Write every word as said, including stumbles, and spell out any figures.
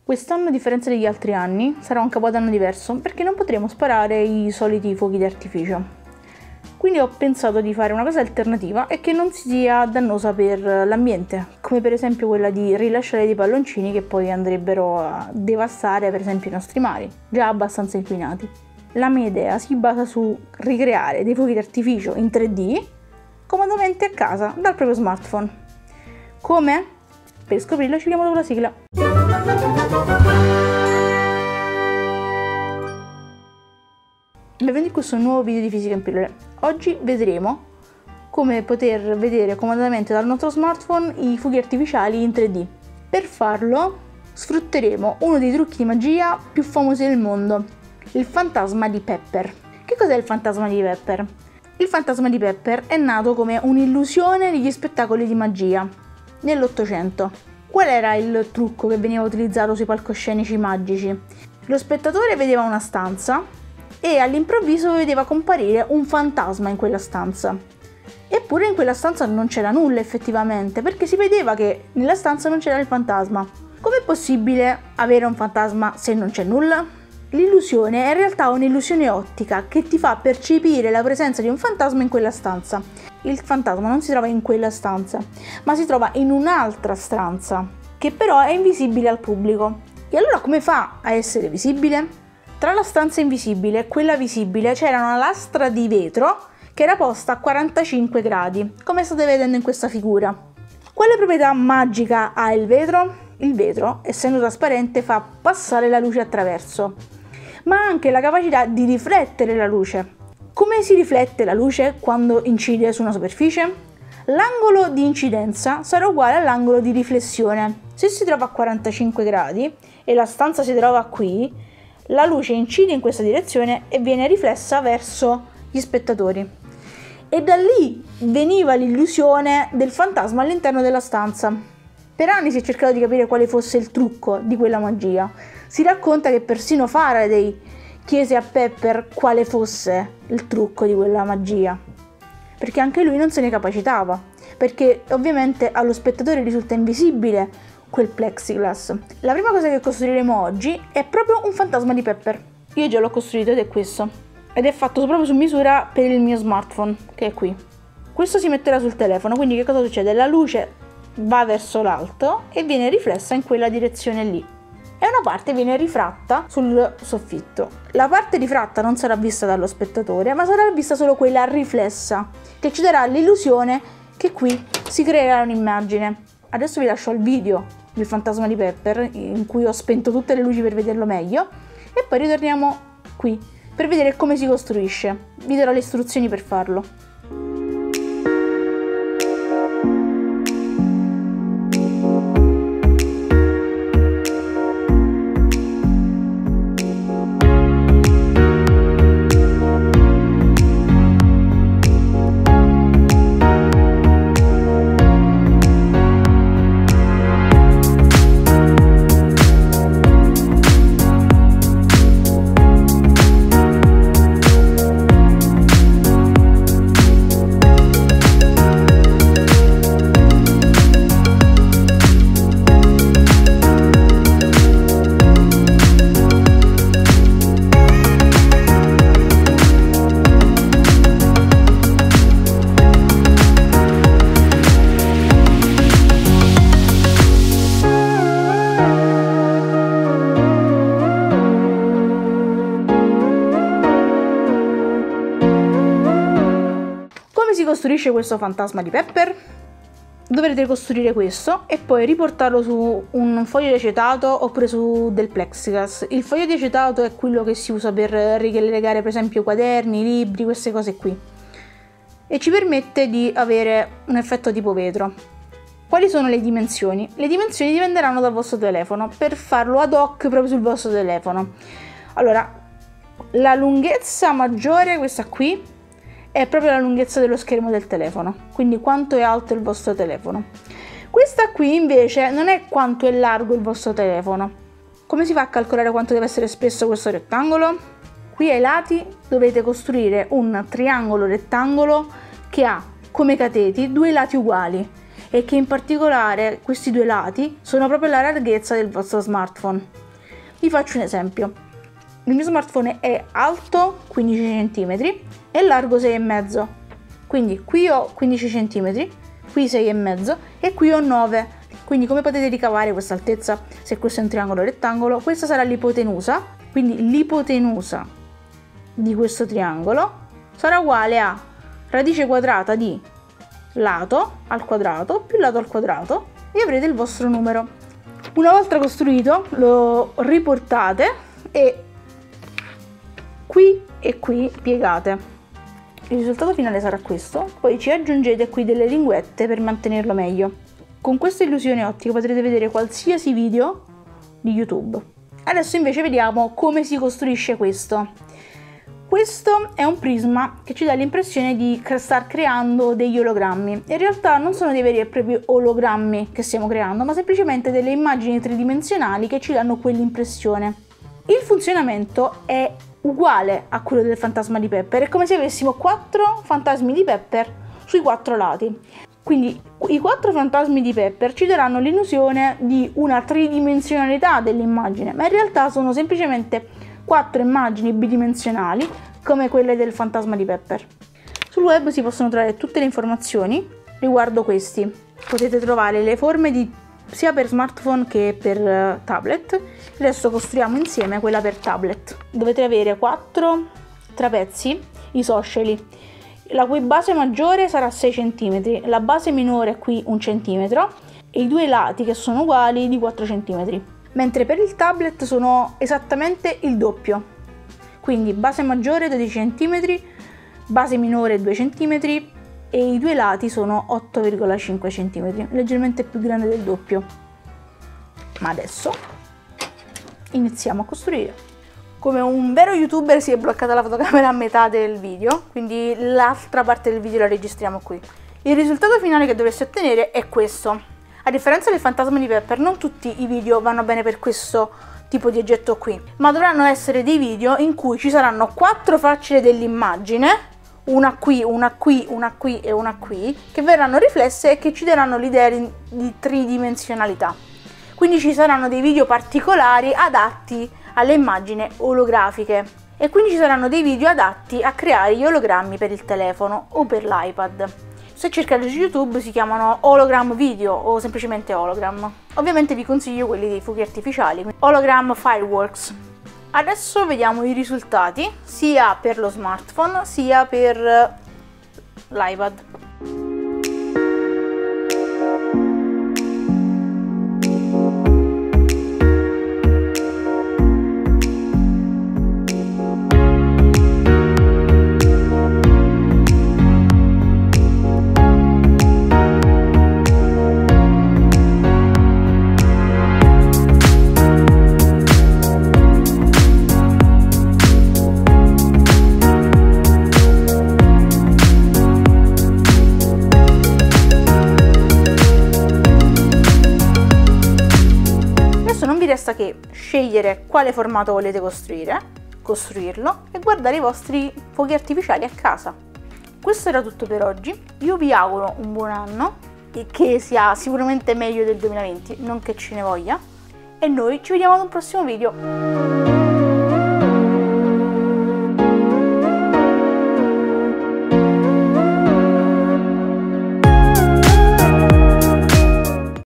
Quest'anno, a differenza degli altri anni, sarà un capodanno diverso perché non potremo sparare i soliti fuochi d'artificio. Quindi ho pensato di fare una cosa alternativa e che non sia dannosa per l'ambiente, come per esempio quella di rilasciare dei palloncini che poi andrebbero a devastare per esempio i nostri mari, già abbastanza inquinati. La mia idea si basa su ricreare dei fuochi d'artificio in tre D comodamente a casa dal proprio smartphone. Come? Per scoprirlo ci vediamo dopo la sigla. Benvenuti in questo nuovo video di Fisica in Pillole. Oggi vedremo come poter vedere comodamente dal nostro smartphone i fuochi artificiali in tre D. Per farlo sfrutteremo uno dei trucchi di magia più famosi del mondo, il fantasma di Pepper. Che cos'è il fantasma di Pepper? Il fantasma di Pepper è nato come un'illusione negli spettacoli di magia nell'Ottocento. Qual era il trucco che veniva utilizzato sui palcoscenici magici? Lo spettatore vedeva una stanza e all'improvviso vedeva comparire un fantasma in quella stanza. Eppure in quella stanza non c'era nulla effettivamente, perché si vedeva che nella stanza non c'era il fantasma. Com'è possibile avere un fantasma se non c'è nulla? L'illusione è in realtà un'illusione ottica che ti fa percepire la presenza di un fantasma in quella stanza. Il fantasma non si trova in quella stanza, ma si trova in un'altra stanza, che però è invisibile al pubblico. E allora come fa a essere visibile? Tra la stanza invisibile e quella visibile c'era una lastra di vetro che era posta a quarantacinque gradi, come state vedendo in questa figura. Quale proprietà magica ha il vetro? Il vetro, essendo trasparente, fa passare la luce attraverso, ma ha anche la capacità di riflettere la luce. Come si riflette la luce quando incide su una superficie? L'angolo di incidenza sarà uguale all'angolo di riflessione. Se si trova a quarantacinque gradi e la stanza si trova qui, la luce incide in questa direzione e viene riflessa verso gli spettatori. E da lì veniva l'illusione del fantasma all'interno della stanza. Per anni si è cercato di capire quale fosse il trucco di quella magia. Si racconta che persino Faraday chiese a Pepper quale fosse il trucco di quella magia, perché anche lui non se ne capacitava, perché ovviamente allo spettatore risulta invisibile quel plexiglass. La prima cosa che costruiremo oggi è proprio un fantasma di Pepper. Io già l'ho costruito ed è questo, ed è fatto proprio su misura per il mio smartphone, che è qui. Questo si metterà sul telefono, quindi che cosa succede? La luce va verso l'alto e viene riflessa in quella direzione lì, e una parte viene rifratta sul soffitto. La parte rifratta non sarà vista dallo spettatore, ma sarà vista solo quella riflessa, che ci darà l'illusione che qui si creerà un'immagine. Adesso vi lascio al video del fantasma di Pepper, in cui ho spento tutte le luci per vederlo meglio, e poi ritorniamo qui per vedere come si costruisce. Vi darò le istruzioni per farlo. Si costruisce questo fantasma di Pepper? Dovrete costruire questo e poi riportarlo su un foglio di acetato oppure su del plexiglass. Il foglio di acetato è quello che si usa per rilegare per esempio quaderni, libri, queste cose qui, e ci permette di avere un effetto tipo vetro. Quali sono le dimensioni? Le dimensioni dipenderanno dal vostro telefono per farlo ad hoc proprio sul vostro telefono. Allora, la lunghezza maggiore, questa qui, è proprio la lunghezza dello schermo del telefono, quindi quanto è alto il vostro telefono. Questa qui invece non è quanto è largo il vostro telefono. Come si fa a calcolare quanto deve essere spesso questo rettangolo? Qui ai lati dovete costruire un triangolo rettangolo che ha come cateti due lati uguali, e che in particolare questi due lati sono proprio la larghezza del vostro smartphone. Vi faccio un esempio. Il mio smartphone è alto quindici centimetri e largo sei virgola cinque, quindi qui ho quindici centimetri, qui sei virgola cinque e qui ho nove. Quindi come potete ricavare questa altezza se questo è un triangolo rettangolo? Questa sarà l'ipotenusa, quindi l'ipotenusa di questo triangolo sarà uguale a radice quadrata di lato al quadrato più lato al quadrato e avrete il vostro numero. Una volta costruito lo riportate e qui e qui piegate. Il risultato finale sarà questo, poi ci aggiungete qui delle linguette per mantenerlo meglio. Con questa illusione ottica potrete vedere qualsiasi video di YouTube. Adesso invece vediamo come si costruisce questo. Questo è un prisma che ci dà l'impressione di star creando degli ologrammi. In realtà non sono dei veri e propri ologrammi che stiamo creando, ma semplicemente delle immagini tridimensionali che ci danno quell'impressione. Il funzionamento è uguale a quello del fantasma di Pepper, è come se avessimo quattro fantasmi di Pepper sui quattro lati. Quindi i quattro fantasmi di Pepper ci daranno l'illusione di una tridimensionalità dell'immagine, ma in realtà sono semplicemente quattro immagini bidimensionali come quelle del fantasma di Pepper. Sul web si possono trovare tutte le informazioni riguardo questi. Potete trovare le forme di, sia per smartphone che per uh, tablet. Adesso costruiamo insieme quella per tablet. Dovete avere quattro trapezi isosceli, la cui base maggiore sarà sei centimetri, la base minore è qui un centimetro e i due lati che sono uguali di quattro centimetri. Mentre per il tablet sono esattamente il doppio, quindi base maggiore dodici centimetri, base minore due centimetri e i due lati sono otto virgola cinque centimetri, leggermente più grande del doppio. Ma adesso iniziamo a costruire. Come un vero youtuber si è bloccata la fotocamera a metà del video, quindi l'altra parte del video la registriamo qui. Il risultato finale che dovreste ottenere è questo. A differenza del fantasma di Pepper, non tutti i video vanno bene per questo tipo di oggetto qui, ma dovranno essere dei video in cui ci saranno quattro facce dell'immagine, una qui, una qui, una qui e una qui, che verranno riflesse e che ci daranno l'idea di tridimensionalità. Quindi ci saranno dei video particolari adatti alle immagini olografiche e quindi ci saranno dei video adatti a creare gli ologrammi per il telefono o per l'iPad. Se cercate su YouTube si chiamano hologram video o semplicemente hologram. Ovviamente vi consiglio quelli dei fuochi artificiali, hologram fireworks. Adesso vediamo i risultati sia per lo smartphone sia per l'iPad. Resta che scegliere quale formato volete costruire, costruirlo e guardare i vostri fuochi artificiali a casa. Questo era tutto per oggi, io vi auguro un buon anno e che sia sicuramente meglio del duemilaventi, non che ce ne voglia, e noi ci vediamo ad un prossimo video.